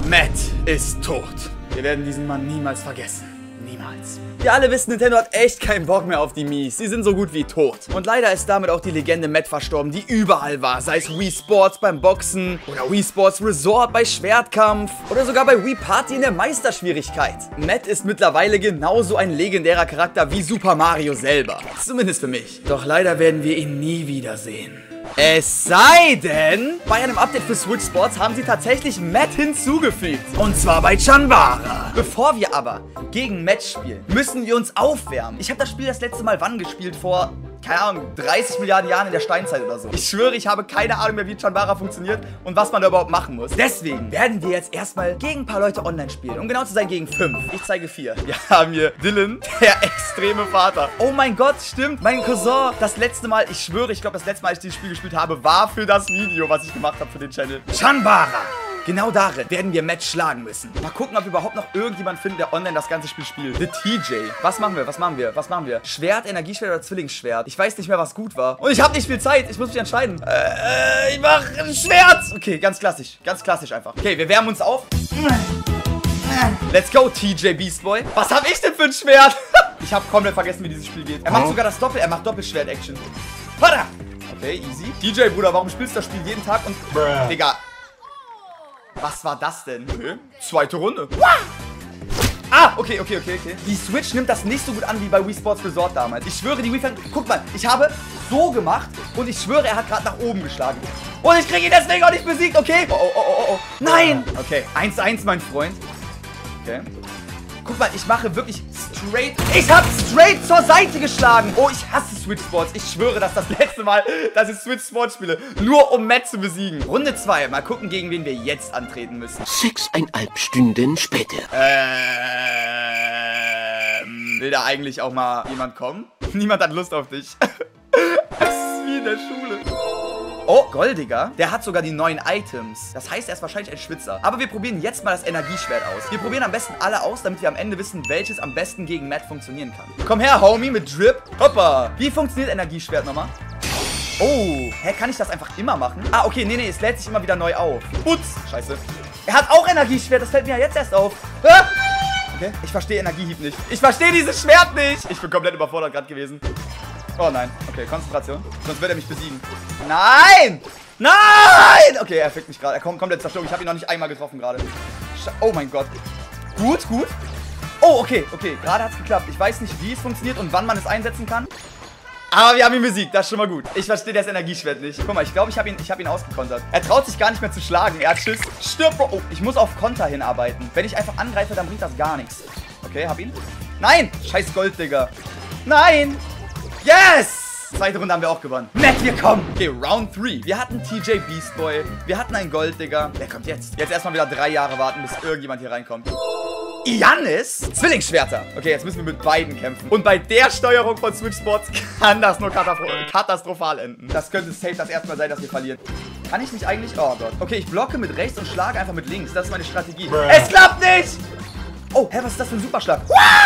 Matt ist tot. Wir werden diesen Mann niemals vergessen. Niemals. Wir alle wissen, Nintendo hat echt keinen Bock mehr auf die Mies. Sie sind so gut wie tot. Und leider ist damit auch die Legende Matt verstorben, die überall war. Sei es Wii Sports beim Boxen oder Wii Sports Resort bei Schwertkampf oder sogar bei Wii Party in der Meisterschwierigkeit. Matt ist mittlerweile genauso ein legendärer Charakter wie Super Mario selber. Zumindest für mich. Doch leider werden wir ihn nie wiedersehen. Es sei denn, bei einem Update für Switch Sports haben sie tatsächlich Matt hinzugefügt. Und zwar bei Chanbara. Bevor wir aber gegen Matt spielen, müssen wir uns aufwärmen. Ich habe das Spiel das letzte Mal wann gespielt? Vor, keine Ahnung, 30 Milliarden Jahren in der Steinzeit oder so. Ich schwöre, ich habe keine Ahnung mehr, wie Chanbara funktioniert und was man da überhaupt machen muss. Deswegen werden wir jetzt erstmal gegen ein paar Leute online spielen. Um genau zu sein, gegen 5. Ich zeige 4. Wir haben hier Dylan, der extreme Vater. Oh mein Gott, stimmt. Mein Cousin, das letzte Mal, ich schwöre, ich glaube, das letzte Mal, als ich dieses Spiel gespielt habe, war für das Video, was ich gemacht habe für den Channel. Chanbara. Genau darin werden wir Matt schlagen müssen. Mal gucken, ob wir überhaupt noch irgendjemand finden, der online das ganze Spiel spielt. The TJ. Was machen wir? Was machen wir? Was machen wir? Schwert, Energieschwert oder Zwillingsschwert? Ich weiß nicht mehr, was gut war. Und ich habe nicht viel Zeit. Ich muss mich entscheiden. Ich mach ein Schwert. Okay, ganz klassisch. Ganz klassisch einfach. Okay, wir wärmen uns auf. Let's go, TJ Beast Boy. Was habe ich denn für ein Schwert? Ich habe komplett vergessen, wie dieses Spiel geht. Er macht sogar das Doppel. Er macht Doppelschwert-Action. Pada! Okay, easy. TJ, Bruder, warum spielst du das Spiel jeden Tag und... Digga. Was war das denn? Okay. Zweite Runde. Ah, okay. Die Switch nimmt das nicht so gut an wie bei Wii Sports Resort damals. Ich schwöre, die Wii-Fans... Guck mal, ich habe so gemacht und ich schwöre, er hat gerade nach oben geschlagen. Und ich kriege ihn deswegen auch nicht besiegt, okay? Oh. Nein! Okay, 1-1, mein Freund. Okay. Guck mal, ich mache wirklich straight... Ich habe straight zur Seite geschlagen. Oh, ich hasse Switch Sports. Ich schwöre, das ist das letzte Mal, dass ich Switch Sports spiele. Nur um Matt zu besiegen. Runde 2. Mal gucken, gegen wen wir jetzt antreten müssen. 6,5 Stunden später. Will da eigentlich auch mal jemand kommen? Niemand hat Lust auf dich. Das ist wie in der Schule. Oh, Goldiger. Der hat sogar die neuen Items. Das heißt, er ist wahrscheinlich ein Schwitzer. Aber wir probieren jetzt mal das Energieschwert aus. Wir probieren am besten alle aus, damit wir am Ende wissen, welches am besten gegen Matt funktionieren kann. Komm her, Homie, mit Drip. Hoppa. Wie funktioniert Energieschwert nochmal? Oh, hä, kann ich das einfach immer machen? Ah, okay, nee, es lädt sich immer wieder neu auf. Putz. Scheiße. Er hat auch Energieschwert, das fällt mir ja jetzt erst auf. Ah! Okay, ich verstehe Energiehieb nicht. Ich verstehe dieses Schwert nicht. Ich bin komplett überfordert gerade gewesen. Oh nein. Okay, Konzentration. Sonst wird er mich besiegen. Nein! Nein! Okay, er fickt mich gerade. Er kommt komplett zerstört. Ich habe ihn noch nicht einmal getroffen gerade. Oh mein Gott. Gut. Oh, okay. Gerade hat es geklappt. Ich weiß nicht, wie es funktioniert und wann man es einsetzen kann. Aber wir haben ihn besiegt. Das ist schon mal gut. Ich verstehe das Energieschwert nicht. Guck mal, ich glaube, ich hab ihn ausgekontert. Er traut sich gar nicht mehr zu schlagen. Er hat Schiss. Stirb, Bro. Oh, ich muss auf Konter hinarbeiten. Wenn ich einfach angreife, dann bringt das gar nichts. Okay, hab ihn. Nein! Scheiß Gold, Digga. Nein! Yes! Zweite Runde haben wir auch gewonnen. Matt, wir kommen. Okay, Round 3. Wir hatten TJ Beast Boy. Wir hatten einen Gold, Digga. Wer kommt jetzt? Jetzt erstmal wieder 3 Jahre warten, bis irgendjemand hier reinkommt. Jannis? Zwillingsschwerter. Okay, jetzt müssen wir mit beiden kämpfen. Und bei der Steuerung von Switch Sports kann das nur katastrophal enden. Das könnte safe das erste Mal sein, dass wir verlieren. Kann ich nicht eigentlich... Oh Gott. Okay, ich blocke mit rechts und schlage einfach mit links. Das ist meine Strategie. Es klappt nicht! Oh, hä, was ist das für ein Superschlag?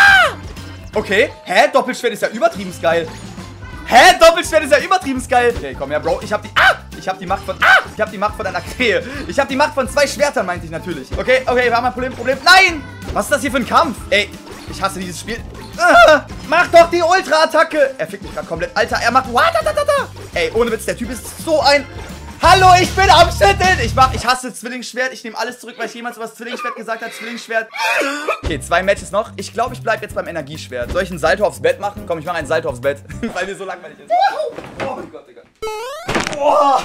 Okay, hä, Doppelschwert ist ja übertrieben geil. Hä, Doppelschwert ist ja übertrieben geil. Okay, komm her, Bro. Ich hab die... Ich hab die Macht von... Ich hab die Macht von einer Krähe. Ich hab die Macht von 2 Schwertern, meinte ich natürlich. Okay, wir haben ein Problem. Nein! Was ist das hier für ein Kampf? Ey, ich hasse dieses Spiel. Mach doch die Ultra-Attacke. Er fickt mich gerade komplett. Alter, er macht... Ey, ohne Witz, der Typ ist so ein... Hallo, ich bin am Schütteln. Ich hasse Zwillingsschwert. Ich nehme alles zurück, weil ich jemals über das Zwillingsschwert gesagt habe. Zwillingsschwert. Okay, 2 Matches noch. Ich glaube, ich bleibe jetzt beim Energieschwert. Soll ich einen Salto aufs Bett machen? Komm, ich mache einen Salto aufs Bett. Weil mir so langweilig ist. Oh mein Gott, Digga. Oh.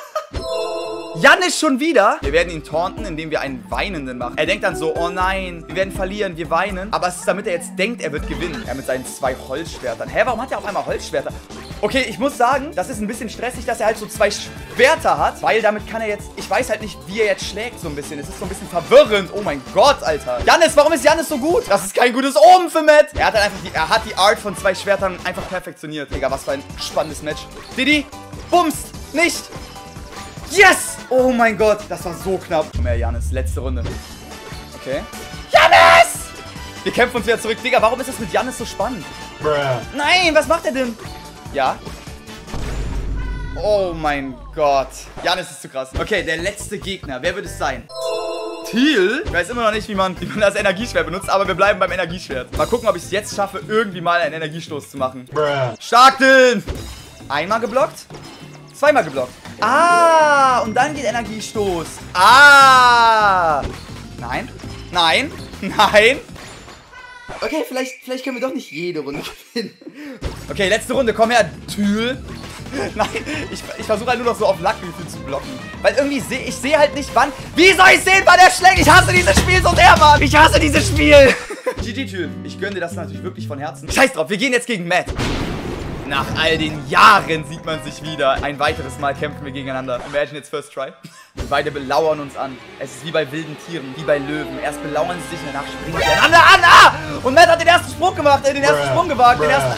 Jannis schon wieder. Wir werden ihn taunten, indem wir einen Weinenden machen. Er denkt dann so, oh nein, wir werden verlieren, wir weinen. Aber es ist damit er jetzt denkt, er wird gewinnen. Er mit seinen 2 Holzschwertern. Hä, warum hat er auf einmal Holzschwerter? Okay, ich muss sagen, das ist ein bisschen stressig, dass er halt so 2 Schwerter hat. Weil damit kann er jetzt, ich weiß halt nicht, wie er jetzt schlägt so ein bisschen. Es ist so ein bisschen verwirrend. Oh mein Gott, Alter. Jannis, warum ist Jannis so gut? Das ist kein gutes Omen für Matt. Er hat halt einfach die Art von 2 Schwertern einfach perfektioniert. Digga, was für ein spannendes Match. Didi, bumst, nicht. Yes! Oh mein Gott, das war so knapp. Komm her, Jannis, letzte Runde. Okay. Jannis! Wir kämpfen uns wieder zurück. Digga, warum ist das mit Jannis so spannend? Nein, was macht er denn? Ja. Oh mein Gott. Jannis ist zu krass. Okay, der letzte Gegner. Wer wird es sein? Projektil. Ich weiß immer noch nicht, wie man das Energieschwert benutzt, aber wir bleiben beim Energieschwert. Mal gucken, ob ich es jetzt schaffe, irgendwie mal einen Energiestoß zu machen. Stark, Dylan! Einmal geblockt. Zweimal geblockt. Ah, und dann geht Energiestoß. Ah. Nein. Nein. Nein. Okay, vielleicht können wir doch nicht jede Runde gewinnen. Okay, letzte Runde. Komm her, Tül. Nein, ich versuche halt nur noch so auf Luck-Gefühl zu blocken. Weil irgendwie ich sehe halt nicht, wann... Wie soll ich sehen, wann er schlägt? Ich hasse dieses Spiel so sehr, Mann. Ich hasse dieses Spiel. GG, Tül. Ich gönne dir das natürlich wirklich von Herzen. Scheiß drauf, wir gehen jetzt gegen Matt. Nach all den Jahren sieht man sich wieder. Ein weiteres Mal kämpfen wir gegeneinander. Imagine it's first try. Wir beide belauern uns an. Es ist wie bei wilden Tieren, wie bei Löwen. Erst belauern sie sich, danach springen sie einander an. Ah! Und Matt hat den ersten Sprung gemacht, den ersten Sprung gewagt. Den ersten...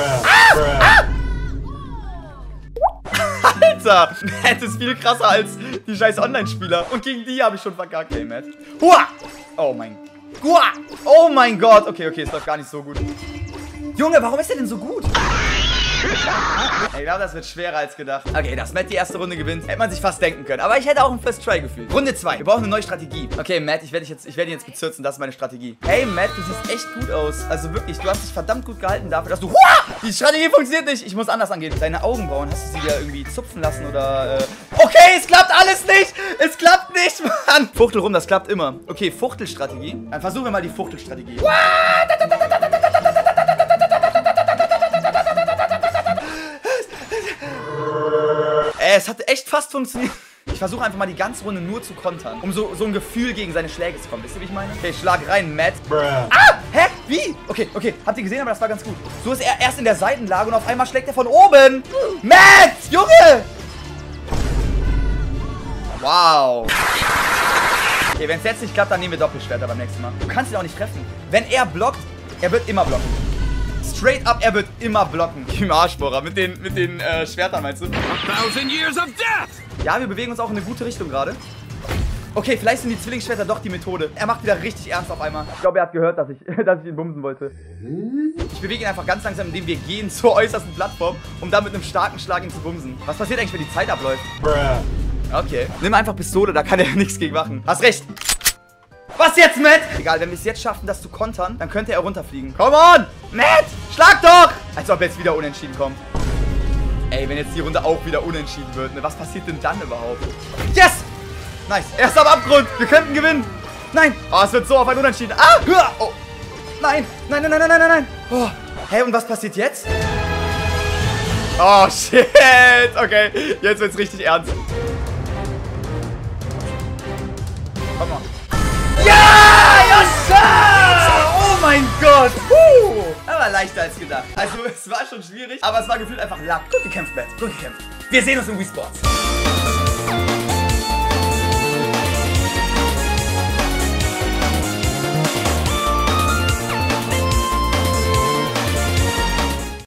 Alter! Matt ist viel krasser als die scheiß Online-Spieler. Und gegen die habe ich schon verkackt, ey, Matt. Hua! Oh mein Gott. Oh mein Gott. Okay, es läuft gar nicht so gut. Junge, warum ist der denn so gut? Ich glaube, das wird schwerer als gedacht. Okay, dass Matt die erste Runde gewinnt, hätte man sich fast denken können. Aber ich hätte auch einen First Try gefühlt. Runde 2. Wir brauchen eine neue Strategie. Okay, Matt, ich werde ihn jetzt bezirzen. Das ist meine Strategie. Hey, Matt, du siehst echt gut aus. Also wirklich, du hast dich verdammt gut gehalten dafür, dass du... Die Strategie funktioniert nicht. Ich muss anders angehen. Deine Augenbrauen, hast du sie ja irgendwie zupfen lassen oder... Okay, es klappt alles nicht. Es klappt nicht, Mann. Fuchtel rum, das klappt immer. Okay, Fuchtelstrategie. Dann versuchen wir mal die Fuchtelstrategie. Es hat echt fast funktioniert. Ich versuche einfach mal die ganze Runde nur zu kontern, um so ein Gefühl gegen seine Schläge zu kommen. Wisst ihr, wie ich meine? Okay, ich schlage rein, Matt. Ah! Hä? Wie? Okay. Habt ihr gesehen, aber das war ganz gut. So ist er erst in der Seitenlage und auf einmal schlägt er von oben. Matt! Junge! Wow. Okay, wenn es jetzt nicht klappt, dann nehmen wir Doppelschwerter beim nächsten Mal. Du kannst ihn auch nicht treffen. Wenn er blockt, er wird immer blocken. Straight up, er wird immer blocken. Im Arschbohrer. Mit den Schwertern, meinst du? 1,000 years of death! Ja, wir bewegen uns auch in eine gute Richtung gerade. Okay, vielleicht sind die Zwillingsschwerter doch die Methode. Er macht wieder richtig ernst auf einmal. Ich glaube, er hat gehört, dass ich ihn bumsen wollte. Ich bewege ihn einfach ganz langsam, indem wir gehen zur äußersten Plattform, um dann mit einem starken Schlag ihn zu bumsen. Was passiert eigentlich, wenn die Zeit abläuft? Okay. Nimm einfach Pistole, da kann er nichts gegen machen. Hast recht. Was jetzt, Matt? Egal, wenn wir es jetzt schaffen, das zu kontern, dann könnte er runterfliegen. Come on! Matt! Schlag doch! Als ob jetzt wieder unentschieden kommt. Ey, wenn jetzt die Runde auch wieder unentschieden wird, ne? Was passiert denn dann überhaupt? Yes! Nice. Er ist am Abgrund. Wir könnten gewinnen. Nein. Oh, es wird so auf ein Unentschieden. Ah! Oh. Nein. Nein. Oh. Hä, und was passiert jetzt? Oh, shit. Okay, jetzt wird's richtig ernst. Komm mal. Ja! Jascha! Oh mein Gott! Das war leichter als gedacht. Also, es war schon schwierig, aber es war gefühlt einfach Luck. Gut gekämpft, Matt. Gut gekämpft. Wir sehen uns im Wii Sports.